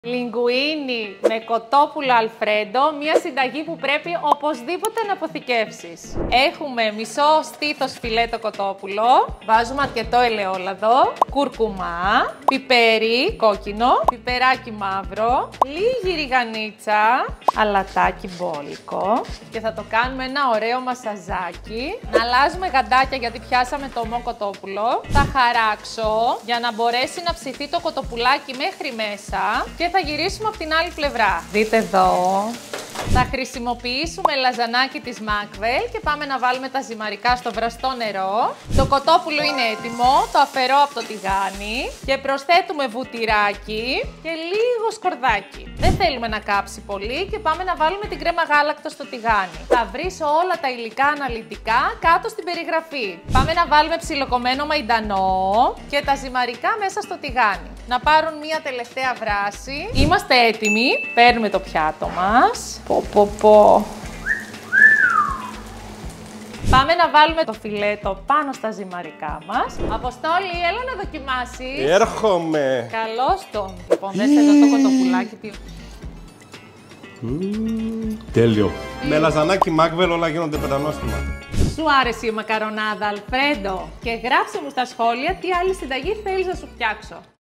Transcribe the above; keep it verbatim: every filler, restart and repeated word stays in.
Λιγκουίνι με κοτόπουλο αλφρέντο, μια συνταγή που πρέπει οπωσδήποτε να αποθηκεύσεις. Έχουμε μισό στήθος φιλέτο κοτόπουλο, βάζουμε αρκετό ελαιόλαδο, κουρκουμά, πιπέρι κόκκινο, πιπεράκι μαύρο, λίγη ριγανίτσα, αλατάκι μπόλικο και θα το κάνουμε ένα ωραίο μασαζάκι. Να αλλάζουμε γαντάκια γιατί πιάσαμε το ομό κοτόπουλο. Θα χαράξω για να μπορέσει να ψηθεί το κοτοπουλάκι μέχρι μέσα και θα γυρίσουμε από την άλλη πλευρά. Δείτε εδώ. Θα χρησιμοποιήσουμε λαζανάκι της Μακβέλ και πάμε να βάλουμε τα ζυμαρικά στο βραστό νερό. Το κοτόπουλο είναι έτοιμο, το αφαιρώ από το τηγάνι και προσθέτουμε βουτυράκι και λίγο σκορδάκι. Δεν θέλουμε να κάψει πολύ και πάμε να βάλουμε την κρέμα γάλακτος στο τηγάνι. Θα βρεις όλα τα υλικά αναλυτικά κάτω στην περιγραφή. Πάμε να βάλουμε ψιλοκομμένο μαϊντανό και τα ζυμαρικά μέσα στο τηγάνι. Να πάρουν μία τελευταία βράση. Είμαστε έτοιμοι. Παίρνουμε το πιάτο μας. Πω, πω, πω. Πάμε να βάλουμε το φιλέτο πάνω στα ζυμαρικά μας. Αποστόλη, έλα να δοκιμάσεις. Έρχομαι. Καλώς τον. Λοιπόν, δες εδώ το κοτοπουλάκι. Τι... Mm, τέλειο. Mm. Με λαζανάκι Μακβέλ όλα γίνονται πεντανόστιμα. Σου άρεσε η μακαρονάδα, Αλφρέντο? Και γράψε μου στα σχόλια τι άλλη συνταγή θέλεις να σου φτιάξω.